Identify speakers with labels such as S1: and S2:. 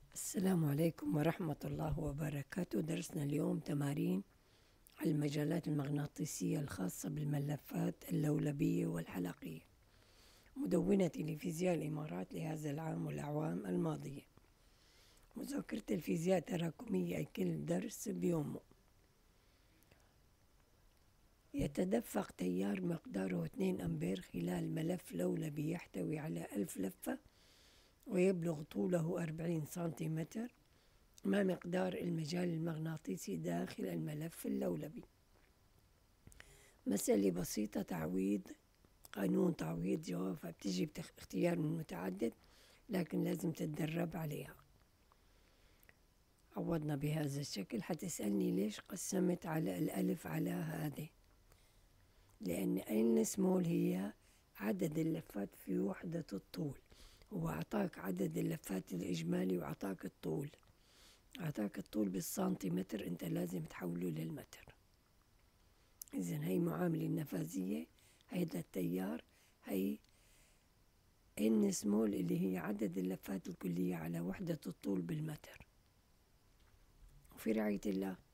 S1: السلام عليكم ورحمة الله وبركاته. درسنا اليوم تمارين على المجالات المغناطيسية الخاصة بالملفات اللولبية والحلقية. مدونتي لفيزياء الإمارات لهذا العام والأعوام الماضية. مذاكرة الفيزياء تراكمية، أي كل درس بيومه. يتدفق تيار مقداره 2 أمبير خلال ملف لولبي يحتوي على 1000 لفة، ويبلغ طوله 40 سنتيمتر. ما مقدار المجال المغناطيسي داخل الملف اللولبي؟ مسألة بسيطة، تعويض، قانون تعويض جوابها بتجي باختيار من متعدد، لكن لازم تتدرب عليها. عوضنا بهذا الشكل. حتسألني ليش قسمت على الألف على هذه؟ لأن n small هي عدد اللفات في وحدة الطول. هو أعطاك عدد اللفات الإجمالي وأعطاك الطول. أعطاك الطول بالسنتيمتر، أنت لازم تحوله للمتر. إذن هي معاملة النفاذية، هيدا التيار، هي n small اللي هي عدد اللفات الكلية على وحدة الطول بالمتر. وفي رعاية الله.